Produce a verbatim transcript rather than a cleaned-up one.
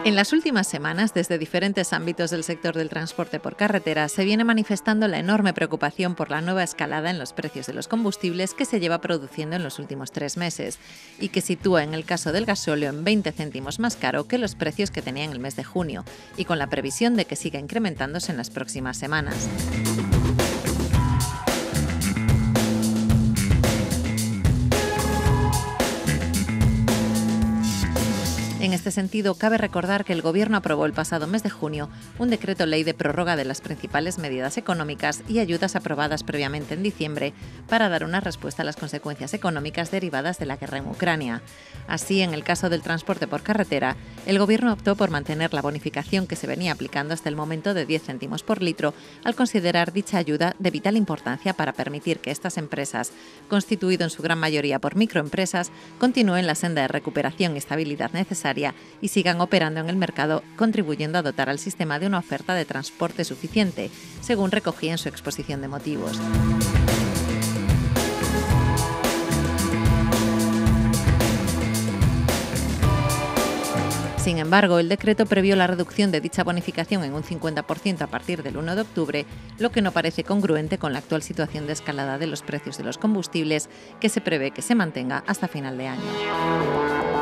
En las últimas semanas, desde diferentes ámbitos del sector del transporte por carretera, se viene manifestando la enorme preocupación por la nueva escalada en los precios de los combustibles que se lleva produciendo en los últimos tres meses y que sitúa en el caso del gasóleo en veinte céntimos más caro que los precios que tenía en el mes de junio, y con la previsión de que siga incrementándose en las próximas semanas. En este sentido, cabe recordar que el Gobierno aprobó el pasado mes de junio un decreto ley de prórroga de las principales medidas económicas y ayudas aprobadas previamente en diciembre para dar una respuesta a las consecuencias económicas derivadas de la guerra en Ucrania. Así, en el caso del transporte por carretera, el Gobierno optó por mantener la bonificación que se venía aplicando hasta el momento de diez céntimos por litro, al considerar dicha ayuda de vital importancia para permitir que estas empresas, constituido en su gran mayoría por microempresas, continúen la senda de recuperación y estabilidad necesaria y sigan operando en el mercado, contribuyendo a dotar al sistema de una oferta de transporte suficiente, según recogía en su exposición de motivos. Sin embargo, el decreto previó la reducción de dicha bonificación en un cincuenta por ciento a partir del uno de octubre, lo que no parece congruente con la actual situación de escalada de los precios de los combustibles, que se prevé que se mantenga hasta final de año.